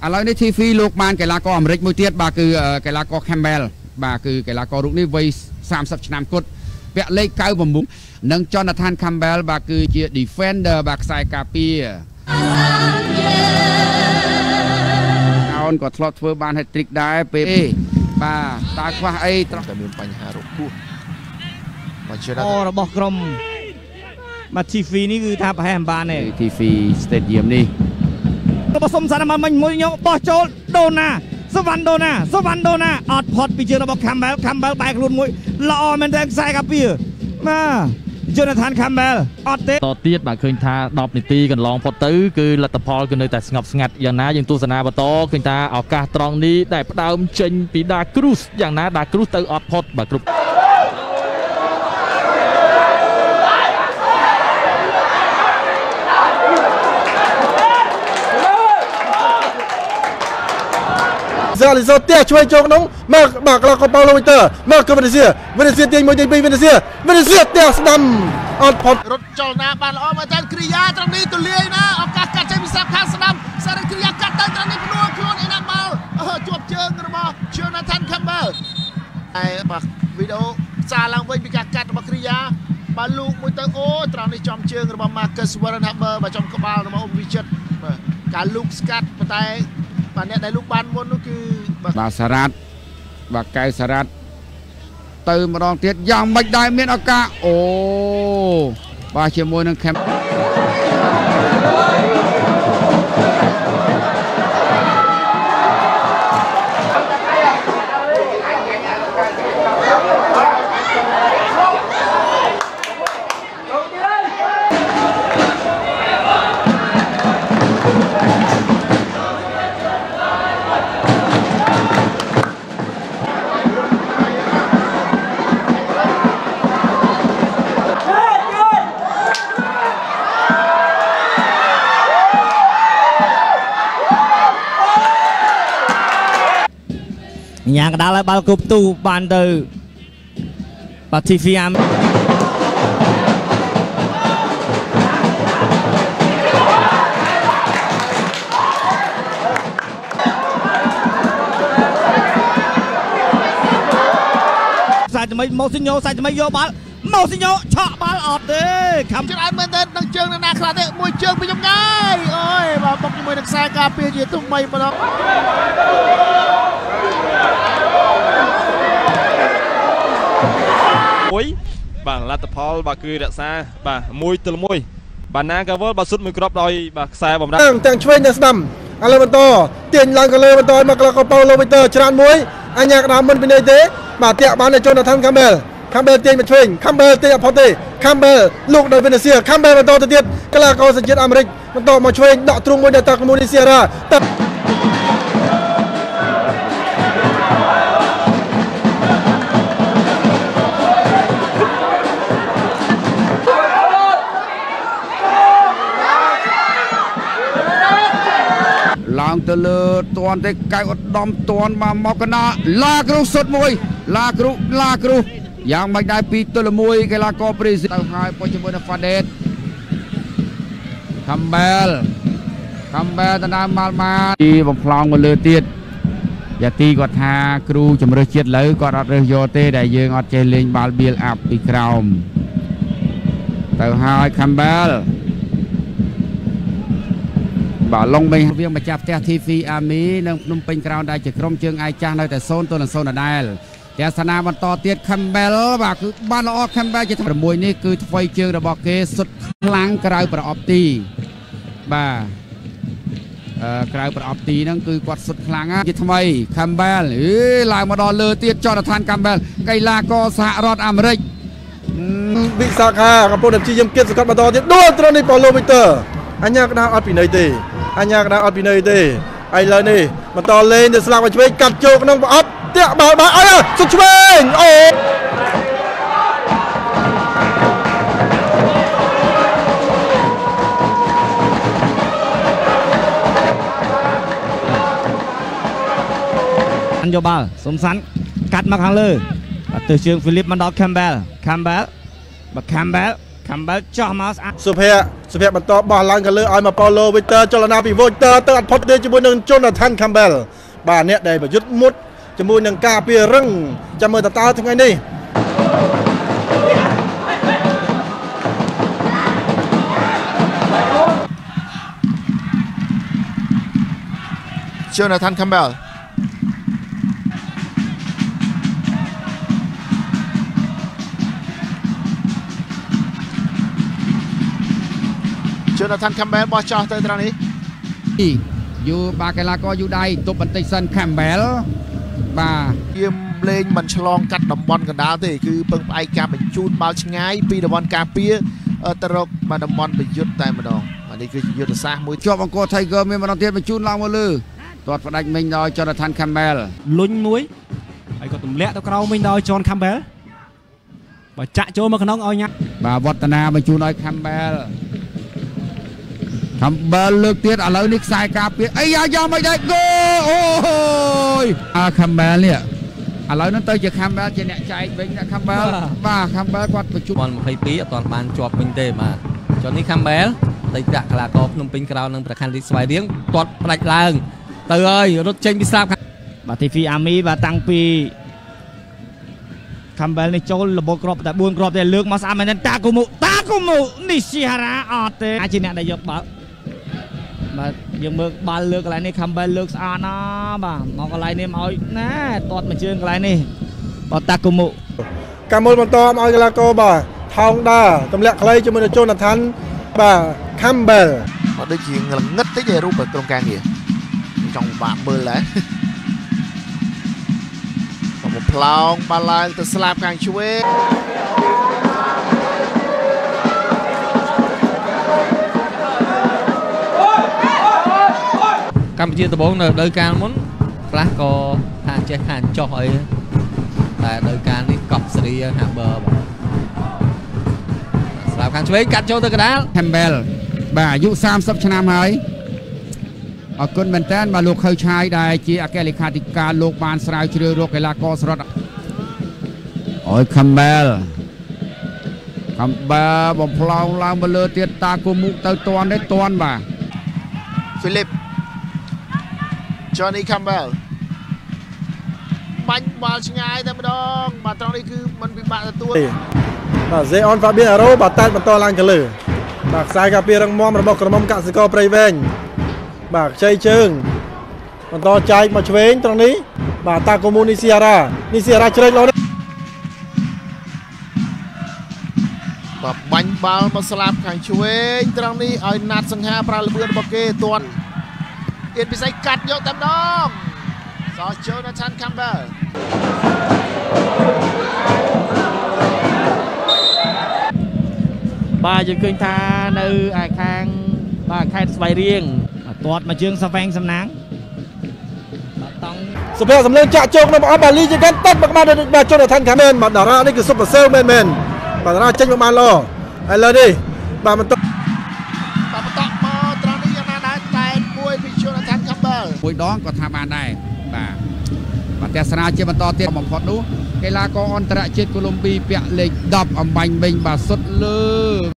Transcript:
ឥឡូវនេះ TV លោកបានកីឡាករអាមេរិកមួយទៀតបាទគឺកីឡាករ Campbell បាទគឺកីឡាកររូបនេះវ័យ30ឆ្នាំគត់ពាក់លេខ99និង Jonathan Campbell បាទគឺជា defender បាទខ្សែការពារអូនក៏ធ្លាប់ធ្វើបាន hat-trick ដែរពេលបាទតើខ្វះអីត្រង់តែមានបញ្ហារកគោះបាទជឿថារបស់ក្រុមបាទ TV នេះគឺថាប្រហែលមិនបានទេ TV Stadium នេះរបស់សុំសារមកមិញមួយញោបោះចូលដូណាសវណ្ណដូណាអត់ផុតពីជើងរបស់ Campbell បែកខ្លួនមួយល្អមែនតើខ្សែការពារបាទ Jonathan Campbell អត់ទេតទៀតបាទឃើញថា10នាទីកន្លងផុតទៅគឺលទ្ធផលគឺនៅតែស្ងប់ស្ងាត់យ៉ាងណាយើងទស្សនាបន្តឃើញថាឱកាសត្រង់នេះដែលផ្ដើមចេញពីដាគ្រូសយ៉ាងណាដាគ្រូសទៅអត់ផុតបាទគ្រប់លីសូទៀជួយចូលក្នុងមកក្លាកប៉ាឡូវីទ័រមកកូវីនីសៀទាញមួយទាញពីរវីនីសៀទៀស្ដាំអត់ផុតរត់ចលនាបានល្អមែនតើគ្រីយ៉ាត្រង់នេះទូលាយណាឱកាសកាត់ចេញពីសាប់ខាងស្ដាំសារគ្រីយ៉ាកាត់ទៅត្រង់នេះភ្នួរខ្លួនឯណាបាល់ជាប់ជើងរបស់ Jonathan Campbell ហើយបាទវីដេអូសារឡើងវិញពីការកាត់របស់គ្រីយ៉ាបាទលូកមួយទៅអូត្រង់នេះចំជើងរបស់ Marcus Warrenhammer បាទចំក្បាលរបស់អ៊ុំវិចិត្របាទការលូកស្កាត់ប៉ុន្តែបាទអ្នកដែលលូកបានមុននោះគឺបាទសារ៉ាត់បាទកៅសារ៉ាត់ទៅម្ដងទៀតយ៉ាងមិនដែរមានឱកាសអូបាទជាមួយនឹងខេមញ៉ាំកដាលឲ្យបាល់គប់ទូបានទៅបាទ TV អាមសាច់ថ្មីម៉ូស៊ីញ៉ូសាច់ថ្មីយកបាល់ម៉ូស៊ីញ៉ូឆក់បាល់អត់ទេខំច្រើនមែនទេនឹងជើងនៅណាខ្លះទេមួយជើងពីចម្ងាយអូយបាទបុកជាមួយនឹងខ្សែការពារជាទុំ3ម្ដងបាទលទ្ធផលបាទគឺរក្សាបាទ1-1បាទណាកាវលបាទសុទ្ធមួយគ្រាប់ដោយបាទខ្សែបំរាំទាំងឆ្វេងទាំងស្ដាំឥឡូវបន្តទាញឡើងក៏លើបន្តមកក្លាកប៉ាឡូវីទ័រច្រើនមួយអញ្ញាកដាមិនពីនេះទេបាទតាក់បានទៅJonathan Campbellទាញមកឆ្វេង Campbell ទាញអត់ផុតទេ Campbell លូកដោយវីនីសៀ Campbell បន្តទៅទៀតក្លាករសញ្ជាតិអាមេរិកបន្តមកឆ្វេងដកទ្រូងមួយដល់តាកូនីសៀរ៉ាឡើងទៅលើតាន់ទេកៅឧត្តមតាន់មកកណាឡាគ្រូសុតមួយឡាគ្រូយ៉ាងមិនដែរ2-1កីឡាករប្រេស៊ីទៅហើយពុជជាមួយនឹង Fadet Campbell ដណ្ដើមបាល់មកទីបំផ្លងមកលើទៀតយ៉ាទីគាត់ថាគ្រូជំរឿសជាតិលើគាត់អត់រើសយកទេដែលយើងអត់ចេះលេងបាល់ build up ពីក្រោមទៅហើយ Campbellបាទឡុងវិញវាម្ចាស់ផ្ទះ TV Army និងភ្នំពេញក្រោនដែលជាក្រុមជើងឯកចាស់នៅតែ0-0ដដែលតែស្នាបន្តទៀត Campbell បាទគឺបានល្អ Campbell ជា6នេះគឺថ្មីជើងរបស់គេសុទ្ធខ្លាំងក្រៅប្រអប់ទីបាទក្រៅប្រអប់ទីហ្នឹងគឺគាត់សុទ្ធខ្លាំងជាថ្មី Campbell ឡើងមកដល់លើទៀត Jonathan Campbell កីឡាករសហរដ្ឋអាមេរិកវិសាខាកំពុងតែព្យាយាមគៀបសង្កត់បន្តទៀតដួលត្រង់នេះប៉ាឡូវីទ័រអញ្ញាកដាអត់ពីនៃទេឥឡូវនេះបន្តលេងទៅស្លាប់មកឆ្វេងកាត់ចូលក្នុងប្រអប់តាក់បាល់អើសុទ្ធឆ្វេងអូយកបាល់សុំសាន់កាត់មកខាងលើទៅជើង Philip មកដល់ Campbell បាទ Campbell ចោះមកស្អាតសុសុភ័ក្របបន្តបោះឡើងក៏លើឲ្យមកប៉ូឡូវីទ័រចលនាពីវូទ័រទៅអត់ផុតទេជាមួយនឹងជូណាថាន់ខាំបែលបាទអ្នកដែលប្រយុទ្ធមុតជាមួយនឹងការពាររឹងចាំមើលតើថ្ងៃនេះ Jonathan Campbell Jonathan Campbell បោះចោះទៅត្រង់នេះយូបាកេឡាកយូដៃទប់បន្តិចសិន Campbell បាទវាលេងមិនឆ្លងកាត់តំបន់កណ្ដាលទេគឺពឹងផ្អែកការបញ្ជូនបាល់ឆ្ងាយពីតំបន់ការពារទៅរកបាទតំបន់ប្រយុទ្ធតែម្ដងបាទនេះគឺជាយុទ្ធសាស្ត្រមួយជាប់អង្គរ Tiger មានម្ដងទៀតបញ្ជូនឡើងមកលើទាត់ផ្ដាច់មិញដោយ Jonathan Campbell លុញមួយហើយក៏ទម្លាក់ទៅក្រោមវិញដោយ John Campbell បើចាក់ចូលមកក្នុងឲ្យញ៉ាំបាទវឌ្ឍនាបញ្ជូនឲ្យ Campbell លើកទៀតឥឡូវនេះខ្សែការពារអីយ៉ាងមិនដែរគោអូយCampbell នេះឥឡូវហ្នឹងទៅជា Campbell ជាអ្នកចែកវិញអ្នក Campbell បាទ Campbell គាត់បញ្ជូន 22អត់ទាន់បានជាប់វិញទេបាទចុះនេះ Campbell ទៅដាក់កីឡាករភ្នំពេញក្រៅនឹងប្រខណ្ឌរាជស្វាយរៀងទាត់ផ្ដាច់ឡើងទៅហើយរត់ចេញពីស្រាប់បាទ TV Army បាទតាំងពី Campbell នេះចូលរបបគ្រាប់តែ4គ្រាប់ទេលើកមកស្អាតមែនតាគូមុនេះស៊ីហារ៉ាអត់ទេអាចជាអ្នកដែលយកបាល់បាទយើងមើលបាល់លើកកន្លែងនេះ Campbell លើកស្អាតណាបាទមកកន្លែងនេះមកឲ្យណាទាត់មួយជើងកន្លែងនេះបាទតាគូមុកាមុលបន្តឲ្យកីឡាករបាទថោងដាទម្លាក់ខ្លីជាមួយនឹង Jonathan បាទ Campbell បាទដូចជាល្ងឹតតិចឯរូបក្រុមការងារចង់បាក់មើលដែរមកផ្លោងបាល់ឡើងទៅស្លាប់ខាងឆ្វេងកម្ពុជាដំបូងនៅរដូវកាលមុនខ្លះក៏ថាចេះខានចុះអីតែរដូវកាលនេះកប់សេរីហាបឺបាទស្លាប់ខាងឆ្វេងកាត់ចូលទៅកណ្ដាល Campbell បាទអាយុ30ឆ្នាំហើយអរគុណមែនតើបាទលោកខៅឆាយដែលជាអគ្គលេខាធិការលោកបានស្រាវជ្រាវរកកីឡាករស្រុតអូយ Campbell បំផ្លោងឡើងមកលើទៀតតាគូមុខទៅតាន់ទេតាន់បាទ Philip Johnny Campbell បាញ់បាល់ឆ្ងាយតែម្ដងបាទត្រង់នេះគឺมันពិបាកទទួលបាទ Zeon Fabian Aro បាទតែបន្តឡើងទៅលើបាទខ្សែការពាររឹងមាំរបស់ក្រុមកសិករព្រៃវែងបាទខ្ចីជើងបន្តចែកមកឆ្វេងត្រង់នេះបាទតាកូមូនីស៊ីអារ៉ាជ្រែកលោបាទបាញ់បាល់មកស្លាប់ខាងឆ្វេងត្រង់នេះឲ្យណាត់សង្ហាប្រើល្បឿនរបស់គេទាន់អៀនពិសីកាត់យកតែម្ដងសោះ Jonathan Campbell បាទយើងឃើញថានៅឯខាងបាទខេត្តស្វាយរៀងទាត់មកជើងសាវែងសំណាងបាទតង់សុភ័ក្រសំលេងចាក់ជោគនៅអបបាលីជាកាន់តាត់មកបានបាទ Jonathan Campbell បាទតារានេះគឺ Super Sale មែនបាទតារាចេញមកបានល្អឥឡូវនេះបាទបន្តមកត្រង់នេះយ៉ាងណាដែរតែមួយពី Jonathan Campbell មួយដងក៏ថាបានដែរបាទទស្សនាជាបន្តទៀតបំផុតនោះកីឡាករអន្តរជាតិកូឡុំប៊ីពាក់លេខ10អំបញ្ញមិញបាទសុទ្ធលើ